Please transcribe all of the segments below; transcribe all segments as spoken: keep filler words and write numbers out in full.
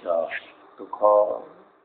জয় তুখর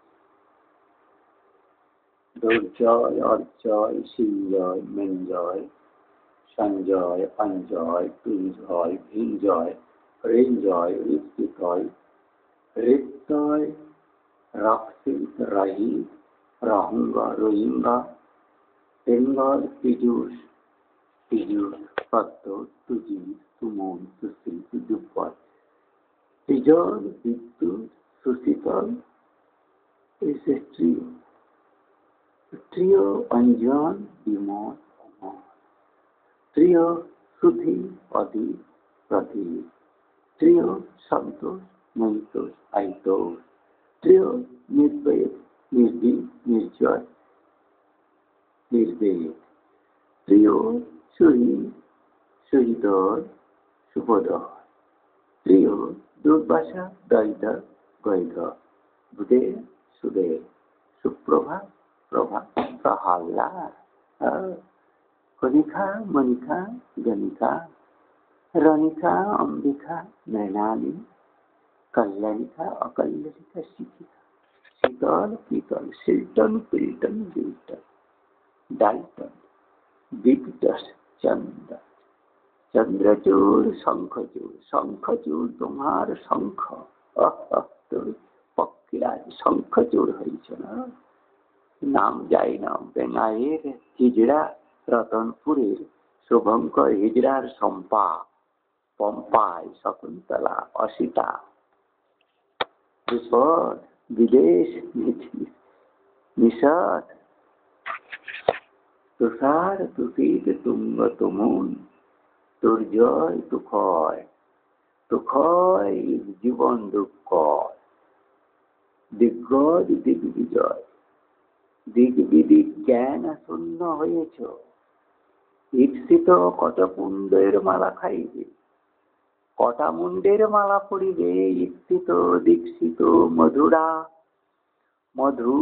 দুর্জয় অর্জয় শিঞ্জয় মৃঞ্জয় সঞ্জয় অঞ্জয় তুঞ্জয় ভিঞ্জয় ঋঞ্জয় ঋত্বিকয় ঋত্যয় রাক্ষিত রাহি রাহুঙ্গা রোহিঙ্গা বেঙ্গল পীযুষ পীযুষ পদ্ম তুজি তুমুল তুসি তুজুপদ বিজল বিদ্যুৎ সুশীতল is a trio. The trio Anjan, Bimol, Amar. Trio Sudhi, Adi, Pradeep. Trio Santosh, Mantosh, Aitosh. Trio Nirbed, Nirdeep, Nirjoy, Nirbed. Trio Suri, Suridor, Subodor. Trio Durbasha, Daidar, Gaidar. Bude, Sude, Suprabha, Prabha, Prahala, Konika, Monika, Ganika, Ranika, Ambika, Mrinali, Kalyanika, Akalyalika, Sikita, Sital, Pital, Silton, Pilton, Dilton, Dalton, Bigdas, Chanda, Chandrachur, Sankhachur, Sankhachur, Tumhar, Sankha, Ah, ah, তুমি পক্ষীরাজ শঙ্খচূড় হয়েছ না নাম যাই না বেঙ্গাইয়ের হিজড়া রতনপুরের শুভঙ্কর হিজড়ার সম্পা পম্পায় শকুন্তলা অসিতা বিপদ বিদেশ নিষদ তুষার তুষিত তুঙ্গ তুমুন দুর্জয় তুখয় তুখয় জীবন দুঃখ দিগ্গজ দিগ্বিজয় দিগ্বিদিক জ্ঞান শূন্য হয়েছ ঈপ্সিত কত পুণ্ডের মালা খাইবে কটা মুন্ডের মালা পড়িবে ঈপ্সিত দীক্ষিত মধুরা মধু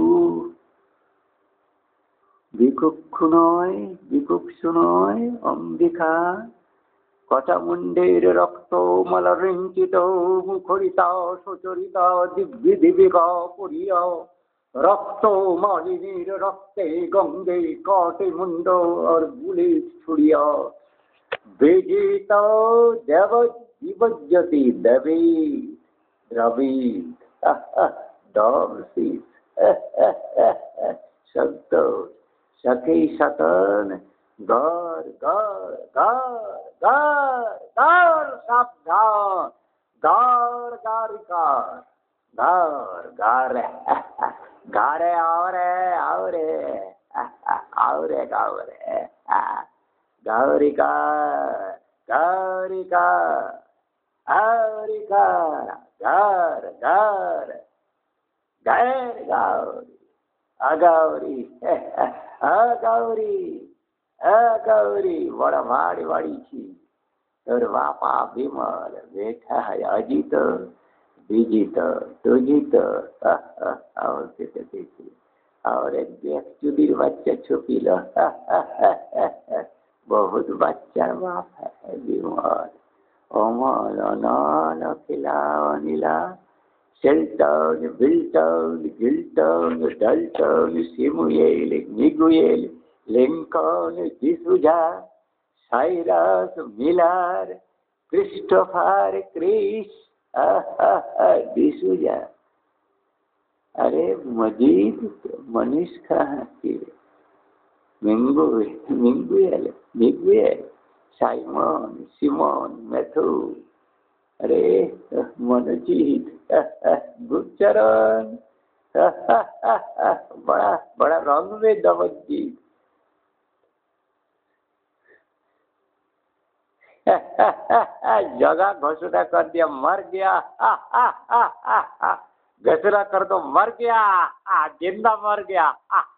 বিকুক্ষু নয় বিকুক্ষু নয় অম্বিকা কটা মুন্ডের রক্ত মলরঞ্চিত মুখরিতা সুচরিত দিব্যি দিবিকা পুরিয় রক্ত মালিনীর রক্তে গঙ্গে কটে মুন্ড আর গুলি ছুড়িয়া বেজিত দেব বিভজ্যতি দেবী দ্রবী দর্শিত শব্দ সখী সতন গর গর গর গর গর সাবধান গর গারিকার গর গারে গারে আওরে আওরে আওরে গাওরে গৌরিকা গৌরিকা গৌরিকা গর গর গর গৌরি अगौरी अगौरी अगौरी बड़ा भारी बड़ी थी और बापा विमल बेटा है अजित विजित तुजित और कैसे देखिए और एक देख चुदिर बच्चा छुपी लो बहुत बच्चा बाप है विमल अमल अनल खिला नीला Shelton, Wilton, Gilton, Dalton, Simuel, Miguel, Lincoln, D'Souza, Cyrus, Miller, Christopher, Chris, D'Souza. अरे मजीद मनीष कहाँ की मिंगू Miguel Miguel Simon Simone Matthew अरे मनोजीत गुरचरण बड़ा बड़ा रंग में दमनजीत जगह घोषणा कर दिया मर गया घोषणा कर दो मर गया जिंदा मर गया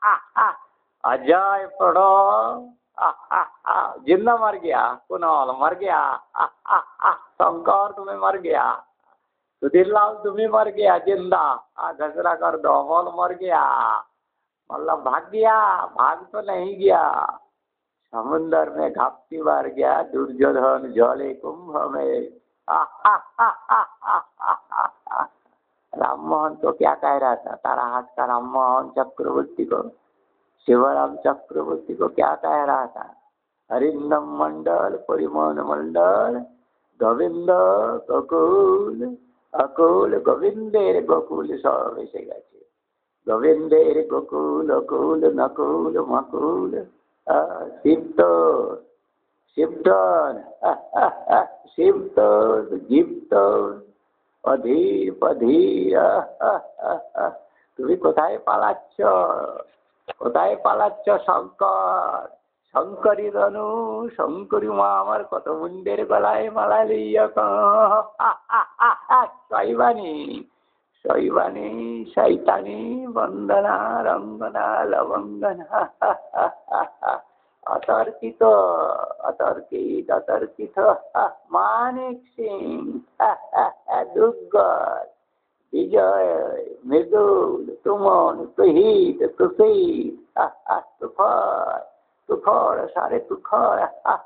अजय पढ़ो जिंदा मर गया कुणाल मर गया शंकर तुम्हें मर गया सुधीर लाल तुम्हें मर गया जिंदा घसरा कर दो अमोल मर गया मतलब भाग गया भाग तो नहीं गया समुंदर में घापती मार गया दुर्योधन जले कुंभ में राम मोहन तो क्या कह रहा था, तारा हाथ का राम मोहन चक्रवर्ती को, शिवराम चक्रवर्ती को क्या कह रहा था, हरिंदम मंडल परिमोहन मंडल गोविंद गोकुल अकुल गोविंदेर गोकुल সব এসে গেছে, গোবিন্দের গোকুল অকুল নকুল মকুল শিবত শিবটন শিবতন জীবতন অধীর পধীর। তুমি কোথায় পালাচ্ছ, কোথায় পালাচ্ছ শঙ্কর, শঙ্করী রনু শঙ্করী মা আমার কত মুন্ডের গলায় মালা লইয়া শৈবানী শৈবানী শৈতানী বন্দনা রঙ্গনা লবঙ্গনা। অতর্কিত অতর্কিত অতর্কিত মানিক সিং দুর্গর বিজয় মৃদুল তুমন তুহিত তুষিত তুফর তুফর সারে তুখর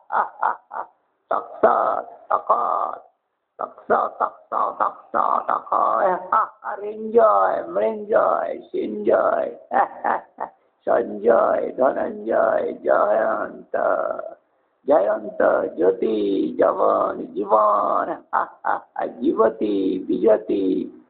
তক্ত তখর তক্ত তক্ত তক্ত তখর রিঞ্জয় মৃঞ্জয় সিঞ্জয় সঞ্জয় ধনঞ্জয় জয়ন্ত জয়ন্ত জ্যোতি জবন জীবন জীবতী বিজতি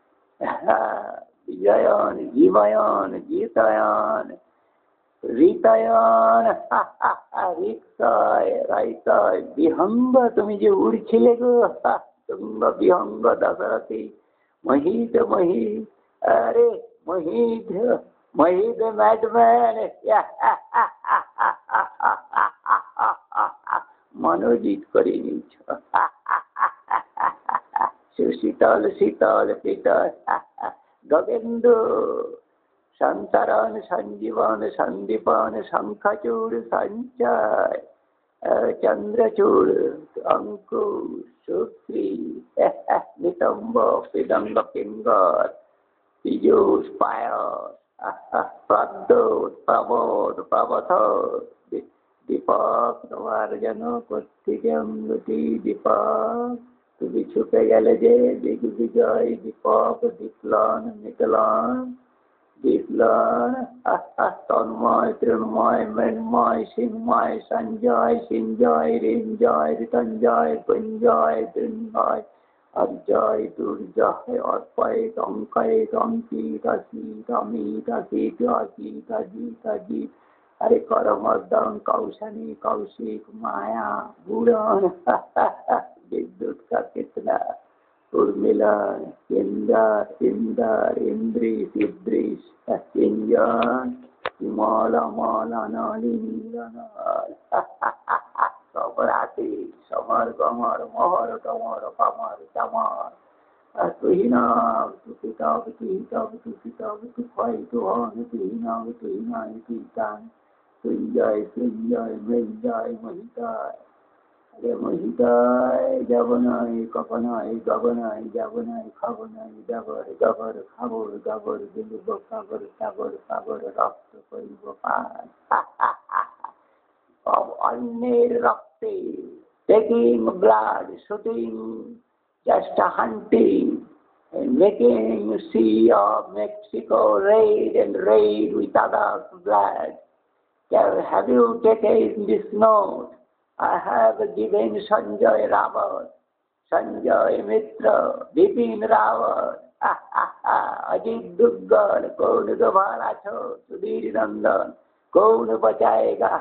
বিজয়ন জীবয়ন গীতায়ন ঋতায়ন রিক্তয় রাইতয় বিহঙ্গ, তুমি যে উড়ছিলে গো তুঙ্গ বিহঙ্গ দশরথী মহিত মহিত, আরে মহিত মহিত ম্যাডম্যান মনোজিৎ করে নিচ্ছ, সুশীতল শীতল শীতল গগেন্দু সন্তরণ সঞ্জীবন সন্দীপন শঙ্খচূড় সঞ্চয় চন্দ্রচূড় অঙ্কুশ সুশ্রী নিতম্ব পিদঙ্গ পিঙ্গর পীযূষ পায়স প্রদ্যোৎ প্রবোধ প্রবথ দীপক তোমার যেন কর্তৃক অঙ্গটি দীপক, তুমি ছুটে গেলে যে দিগ বিজয় দীপক দীপ্লন মিটলন দীপ্লন তন্ময় তৃণময় মৃন্ময় সিংময় সঞ্জয় সিঞ্জয় রিঞ্জয় ঋতঞ্জয় কুঞ্জয় দৃঞ্জয় অর্জয় দুর্জয় অর্পয় অঙ্কয় অঙ্কিত অসিত অমিত অসিত অজিত অজিত অজিত, अरे करमर्दन कौशनी कौशिक माया बुड़न विद्युत का कितना उर्मिलन इंदर इंदर इंद्रिश इद्रिश इंजन मल मल नलिनीलन सबराती समर गमर मोहर कमर कमर चमर तुही नाम तुही तब तुही तब तुही तब तु फै तु हन तुही नाम तुही नाय तुही तान সঞ্জয় সঞ্জয় মৃঞ্জয় মহিতায়, আরে মহিতায় যাব নাই কখনাই যাব নাই যাব নাই খাব নাই ডাবর ডাবর খাবর ডাবর দিলব সাগর সাগর সাগর রক্ত করিব পান অন্যের রক্তে taking blood shooting just a hunting and making sea of Mexico raid and raid with others blood. Have you taken this note? I have given Sanjay Rawat, Sanjay Mitra, Bipin Rawat, Ajit Duggal, कौन दोबारा छो सुधीर नंदन, कौन बचाएगा?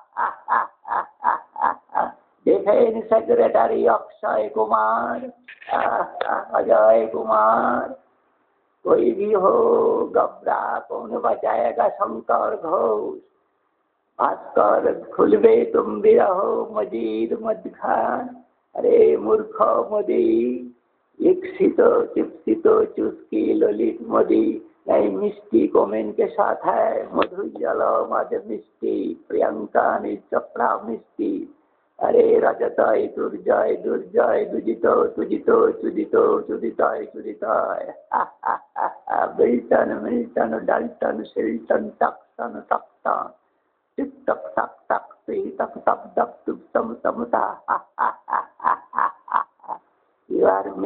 Defense Secretary Akshay Kumar, Ajay Kumar, कोई भी हो घबरा, कौन बचाएगा? शंकर घोष, भास्कर खुलबे तुम भी रहो मजीद मद खान, अरे मूर्ख मोदी इक्सित चिप्सित चुस्की ललित मोदी नहीं मिष्टी कोमेन के साथ है मधु जलो मध मिष्टी प्रियंका ने चपड़ा मिष्टी, अरे रजताय दुर्जय दुर्जय दुजितो तुजितो तुजितो तुजिताय तुजिताय Bilton Milton Dalton Shilton Tucson Tucson tick tock tock टक टी तक तक तक तुम तम तम ता, you are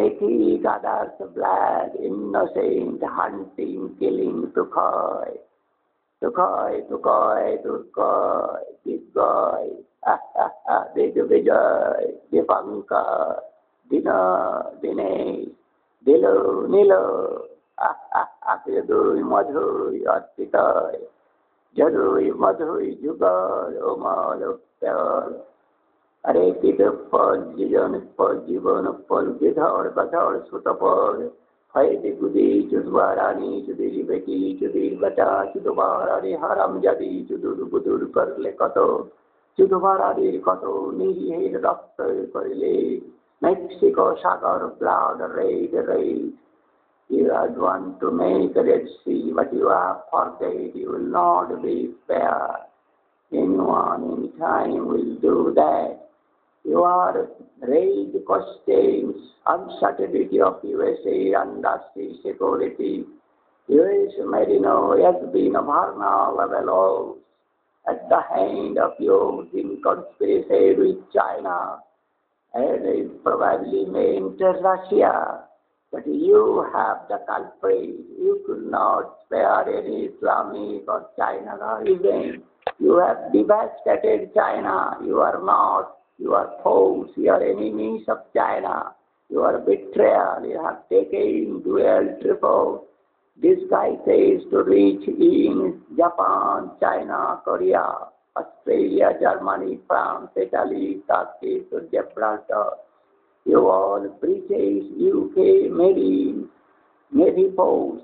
taking others' blood, innocent, hunting, killing, Tukhoi, Tukhoi, Tukhoi, Tukhoi, Digoy, Digvijay, Dipankar, Dina, Dinesh, Dilu, Nilu, Yadui, Madhui, Arpitai, Jadui, Madhui, Jugal, Omal, Uptal, Are Pitapal, Jijan, Pal, Jivan, Pal, Gidhar, Badhar, Sutapal, Haiti Gudi, Chudvarani, Chudiri Beki, Chudir Bata, Chuduvarari, Haram Jadi, Chudur Budur Karle Kato, Chuduvarari Kato, Nihi, Doctor Karle, Mexico, Sagar, Blood, Raid, Raid. You are one to make a Red Sea, but you have forget, you will not be fair. Anyone, anytime will do that. You are raised questions, uncertainty of U S A undersea security. U S Marino has been a Varna level at the hand of you in conspiracy with China, and it probably may enter Russia. But you have the culprit. You could not spare any Islamic or China region. You have devastated China. You are not. You are foes. You are enemies of China. You are betrayal. You have taken dual, triple. This guy says to reach in Japan, China, Korea, Australia, Germany, France, Italy, Turkey, to Gibraltar. You all British, U K, Marine, Navy force.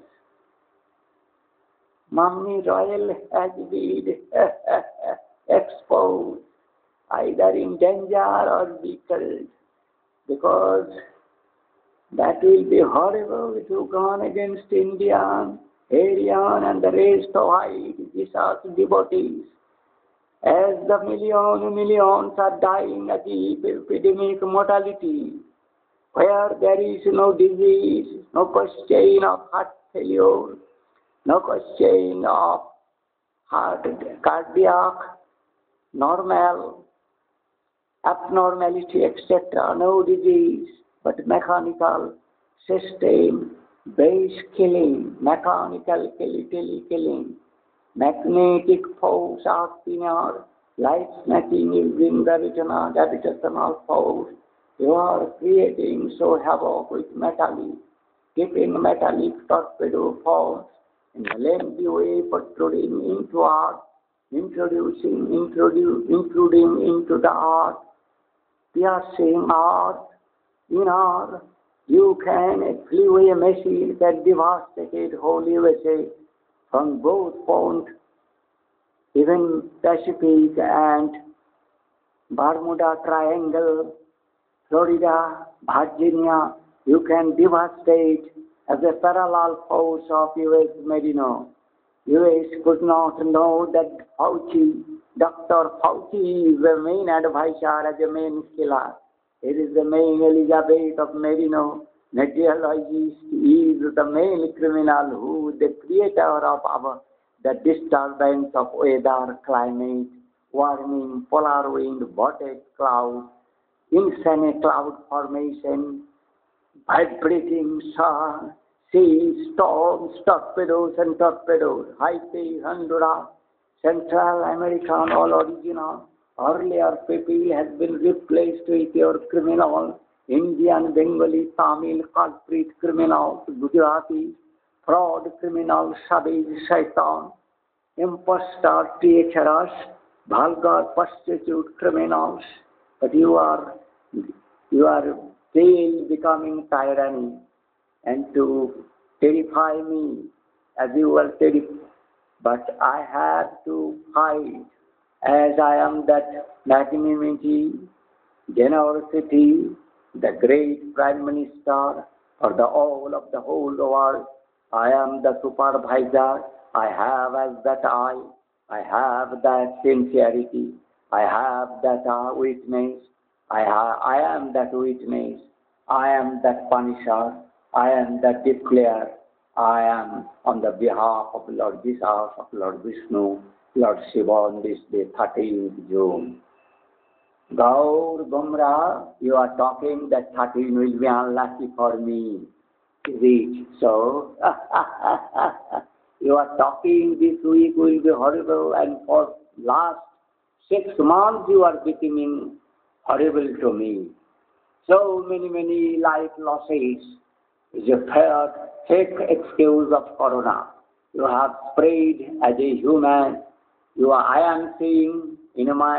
Mummy Royal has been exposed, either in danger or be killed, because that will be horrible if you gone against Indian, Aryan and the rest of White Jesus devotees. As the million millions are dying at the epidemic mortality, where there is no disease, no question of heart failure, no question of heart, cardiac, normal, abnormality, et cetera, no disease, but mechanical system, base killing, mechanical killing, killing. Magnetic force acting or light snatching using gravitational, gravitational force. You are creating so havoc with metallic, keeping metallic torpedo force in a lengthy way protruding into earth, introducing, introduce, including into the earth, piercing earth, in earth. You can flew a machine that devastated whole U S A. From both points, even Pacific and Bermuda Triangle, Florida, Virginia, you can devastate as a parallel force of U S Marino. U S could not know that Fauci, Doctor Fauci is the main advisor as a main killer. It is the main Elizabeth of Marino. Meteorologist is the main criminal who the creator of our the disturbance of weather, climate, warming, polar wind, vortex cloud, insane cloud formation, vibrating sun, sea, storms, torpedoes and torpedoes, Haiti, Honduras, Central American, all original. Earlier people has been replaced with your criminal. Indian, Bengali, Tamil, culprit criminals, Gujarati, fraud criminals, savage, shaitan, impostor, treacherous, vulgar, prostitute criminals. But you are, you are still becoming tyranny, and to terrify me as you were terrified. But I have to fight as I am that magnanimity, generosity, the great Prime Minister or the all of the whole world. I am the supervisor. I have as that eye. I have that sincerity. I have that uh, witness. I, ha- I am that witness. I am that punisher. I am that declarer. I am on the behalf of Lord Jesus, of Lord Vishnu, Lord Shiva on this day, thirteenth June. Gaur Bumrah, you are talking that thirteen will be unlucky for me. Is it so? You are talking this week will be horrible, and for last six months you are becoming horrible to me. So many, many life losses is a fair, fake excuse of corona. You have spread as a human. You are, I am seeing in my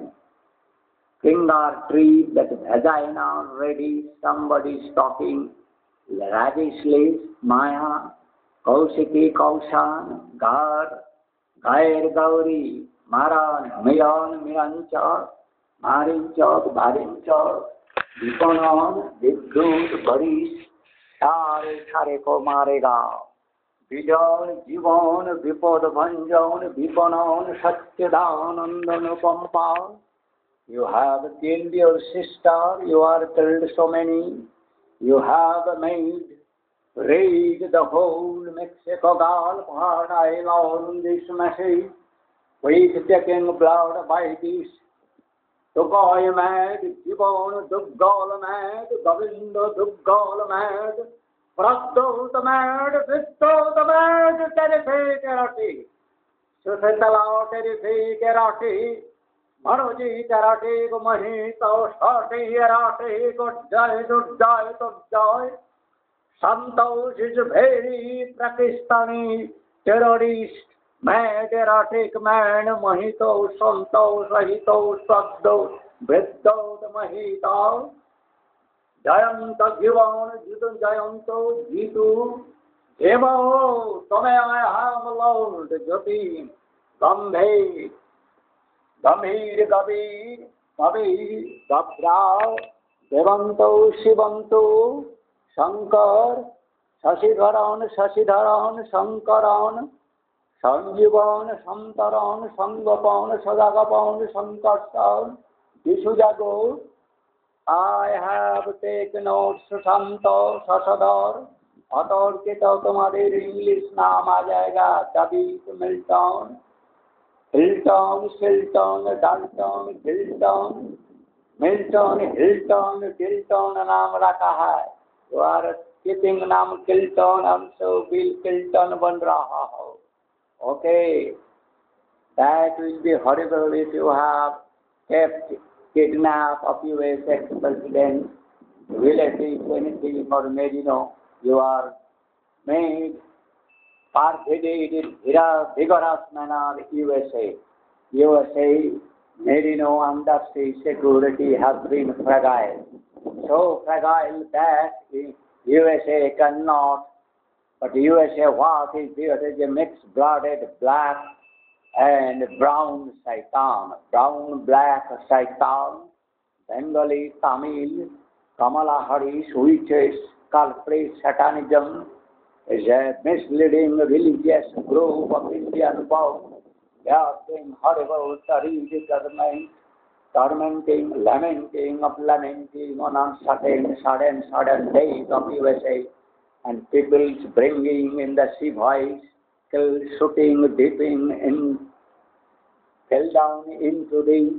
finger tree that vagina already somebody is talking lavishly. Maya, Kausiki, Kausan, Gar, Gair Gauri, Maran, Miran, Miranchar, Marinchar, Barinchar, Vipanan, Vidut, Baris, Tare Thare Ko Marega, Vijan, Jivan, Vipod Bhanjan, Vipanan, Satyadanandan Pampal. You have killed your sister, you are killed so many. You have made, raid the whole Mexico Gulf, hard island this message. With taking blood by this. Tukoy mad, Jibon Duggal mad, Govinda Duggal mad, Prasto the mad, Visto the mad, Terrific Karate, Susitala Terrific Karate, Maroji Karate, Mahito, Shorty Karate, good joy, good joy, good joy. Santosh is a very Pakistani terrorist. Mad erotic man, Mahito, Santo, Sahito, Sabdo, Veddo, the Mahito, Jayanta, Jivan, Jitu, Jayanto, Jitu, Evo, Tome I have Lord, Joti, Gambhe, Gambhir, Gabi, Gabi, Gabra, Devanto, Shivanto, Shankar, Shashidharan, Shashidharan, Shankaran, Sanjivan, Santaran, Sangapan, Sadagapan, Sankarsan, Visujago. I have taken notes Santo, Sasadar, Ator के तो तुम्हारे English नाम आ जाएगा तभी Milton, Hilton, Shilton, Dalton, Gilton, Milton, Hilton, Gilton नाम रखा है. You are keeping नाम किल्टन, हमसे बिल किल्टन बन रहा हो. Okay, that will be horrible if you have kept kidnap of U S ex-president, relatives, anything for Medino. You are made perfidied in vigorous manner U S A. U S A, Medino under state security has been fragile. So fragile that U S A cannot. But U S A what is there? It is a mixed-blooded black and brown Saitan. Brown, black Saitan, Bengali, Tamil, Kamala Harris, which is culprit Satanism, is a misleading religious group of Indian folk. They are being horrible, terrible government, tormenting, lamenting, of lamenting on uncertain, sudden, sudden days of U S A. And people's bringing in the sea voice, kill, shooting, dipping in, fell down into the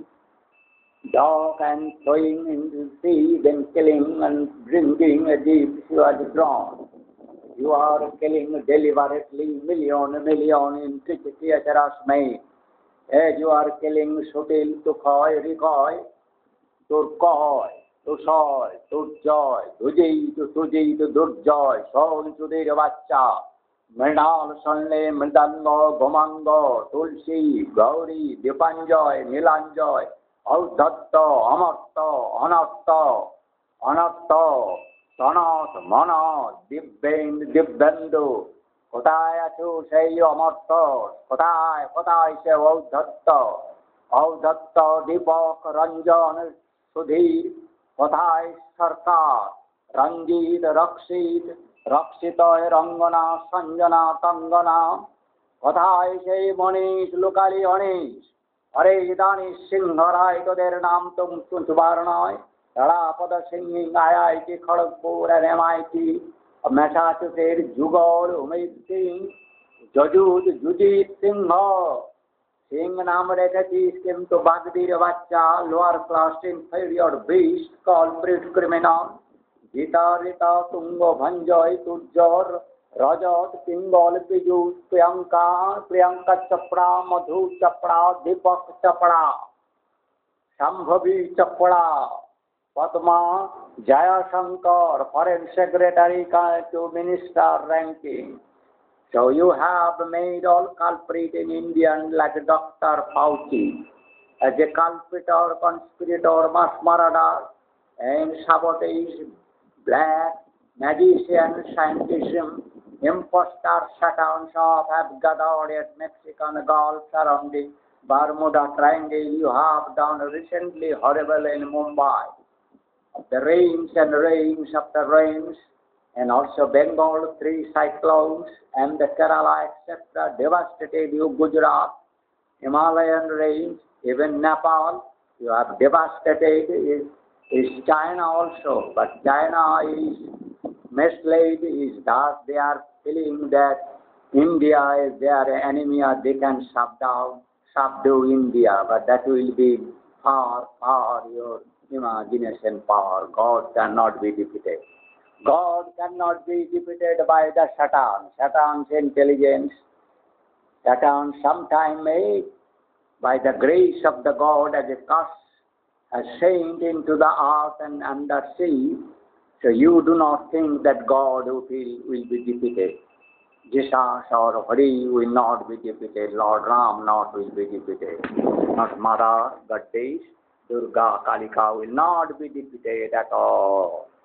dock and throwing into the sea, then killing and bringing as if you are drawn. You are killing deliberately million, million in theaters made. As you are killing, shooting, to coy, recoy, to coy. To soy, to joy, to ji, to suji, to durjoy, soul to the vacha, Mridal, Sunle, Mridango, Gomango, Tulsi, Gauri, Dipanjoy, Nilanjoy, Audhatto, Amatto, Anatto, Anatto, Sanat, Mana, Dibbend, Dibbendu, Kotaya to say Amatto, Kotai, Kotai say Audhatto, Audhatto, Dibok, Ranjan, Sudhir, Kothai Sarkar, Ranjit, Rakshit, Rakshitoy, Rangana, Sanjana, Tangana, Kothai Say Manish, Lukali Anish, Hare Idani Singharai to their Nam Tum Tuntubaranai, Tarapada singing I I T Kharagpur and M I T, Massachusetts, Jugal, Umid Singh, Jajud, Jujit Singha, Singh नाम रेखेছিস কিন্তু বাগদির বাচ্চা lower class inferior beast culprit criminal গীতারিতা তুঙ্গ ভঞ্জয় তুর্যর Rajat Pingal Piyush Priyanka Priyanka Chopra Madhu Chopra Deepak Chopra Shambhavi Chopra Padma Jaishankar foreign secretary to minister ranking. So you have made all culprit in Indian like Doctor Fauci as a culprit or conspirator, mass murderer and sabotage, black magician, scientism, impostor shutdowns of have gathered at Mexican Gulf surrounding Bermuda Triangle. You have done recently horrible in Mumbai. The rains and rains after rains, and also Bengal, three cyclones, and the Kerala, et cetera, devastated you, Gujarat, Himalayan rains, even Nepal, you have devastated, is, is China also, but China is misled, is that they are feeling that India is their enemy, or they can subdue, subdue India, but that will be far, far your imagination power. God cannot be defeated. God cannot be defeated by the Satan. Satan's intelligence, Satan sometime may, by the grace of the God as a curse, has sent into the earth and under sea. So you do not think that God will, will be defeated. Jesus or Hari will not be defeated. Lord Ram not will be defeated. Not Mother, Goddess, Durga, Kalika will not be defeated at all.